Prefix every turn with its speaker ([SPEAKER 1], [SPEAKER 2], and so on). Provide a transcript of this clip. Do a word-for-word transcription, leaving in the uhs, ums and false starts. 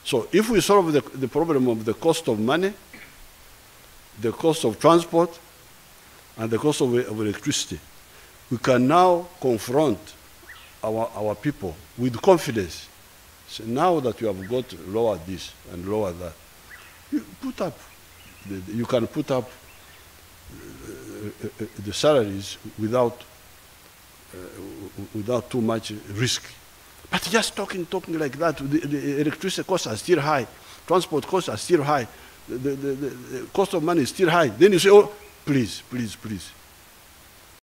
[SPEAKER 1] So if we solve the, the problem of the cost of money, the cost of transport, and the cost of, of electricity, we can now confront our, our people with confidence. So now that you have got lower this and lower that, you put up, the, you can put up uh, uh, the salaries without, uh, without too much risk. But just talking, talking like that, the, the electricity costs are still high, transport costs are still high, the, the, the, the cost of money is still high. Then you say, oh, please, please, please.